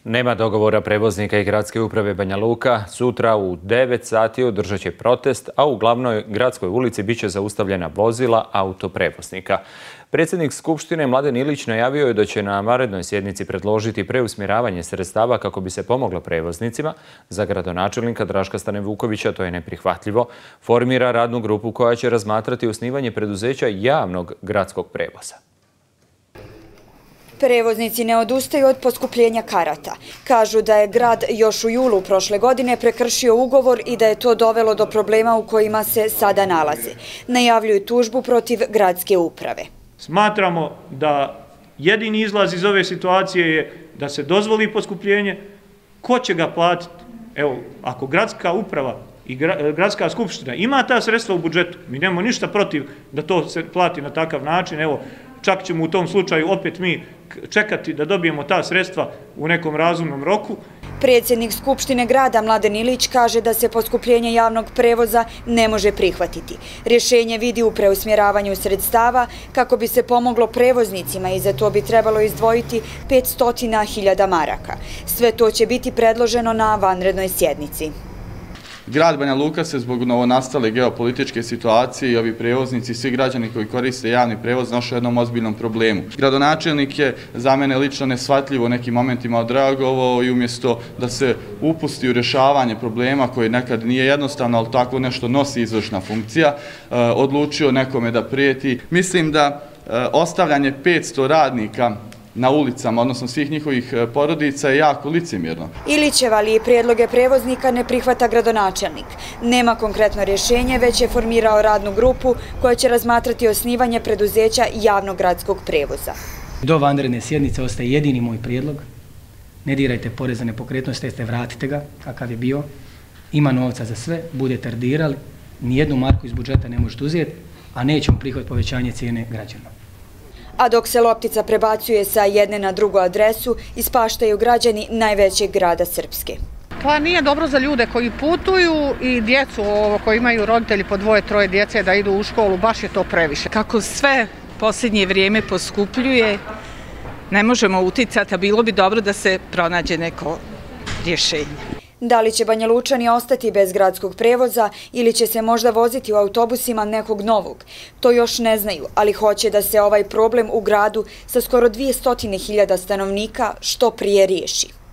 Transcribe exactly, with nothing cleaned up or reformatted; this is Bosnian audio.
Nema dogovora prevoznika i gradske uprave Banja Luka. Sutra u devet sati održat će protest, a u glavnoj gradskoj ulici biće zaustavljena vozila autoprevoznika. Predsjednik Skupštine Mladen Ilić najavio je da će na vanrednoj sjednici predložiti preusmjeravanje sredstava kako bi se pomoglo prevoznicima. Za gradonačelnika Draška Stane-Vukovića to je neprihvatljivo. Formira radnu grupu koja će razmatrati osnivanje preduzeća javnog gradskog prevoza. Prevoznici ne odustaju od poskupljenja karata. Kažu da je grad još u julu prošle godine prekršio ugovor i da je to dovelo do problema u kojima se sada nalaze. Najavljuju tužbu protiv gradske uprave. Smatramo da jedini izlaz iz ove situacije je da se dozvoli poskupljenje. Ko će ga platiti? Evo, ako gradska uprava i gradska skupština ima ta sredstva u budžetu, mi nemamo ništa protiv da to se plati na takav način. Evo, čak ćemo u tom slučaju opet mi čekati da dobijemo ta sredstva u nekom razumnom roku. Predsjednik Skupštine grada Mladen Ilić kaže da se poskupljenje javnog prevoza ne može prihvatiti. Rješenje vidi u preusmjeravanju sredstava kako bi se pomoglo prevoznicima i za to bi trebalo izdvojiti petsto hiljada maraka. Sve to će biti predloženo na vanrednoj sjednici. Grad Banja Luka se zbog novonastale geopolitičke situacije i ovi prevoznici i svi građani koji koriste javni prevoz našao jednom ozbiljnom problemu. Gradonačelnik je za mene lično nesvatljivo u nekim momentima odreagovao i umjesto da se upusti u rješavanje problema koji nekad nije jednostavno, ali tako nešto nosi izvršna funkcija, odlučio nekome da prijeti. Mislim da ostavljanje petsto radnika na ulicama, odnosno svih njihovih porodica, je jako licemjerno. Ilićeva li prijedloge prevoznika ne prihvata gradonačelnik. Nema konkretno rješenje, već je formirao radnu grupu koja će razmatrati osnivanje preduzeća javnog gradskog prevoza. Do vanredne sjednice ostaje jedini moj prijedlog. Ne dirajte porez za nepokretnost, te vratite ga kakav je bio. Ima novca za sve, budete ardirali, nijednu marku iz budžeta ne možete uzeti, a nećemo prihvatiti povećanje cijene građana. A dok se loptica prebacuje sa jedne na drugu adresu, ispaštaju građani najvećeg grada Srpske. Pa nije dobro za ljude koji putuju i djecu koji imaju roditelji po dvoje, troje djece da idu u školu, baš je to previše. Kako sve posljednje vrijeme poskupljuje, ne možemo uticati, a bilo bi dobro da se pronađe neko rješenje. Da li će Banja Lučani ostati bez gradskog prevoza ili će se možda voziti u autobusima nekog novog? To još ne znaju, ali hoće da se ovaj problem u gradu sa skoro dvije stotine hiljada stanovnika što prije riješi.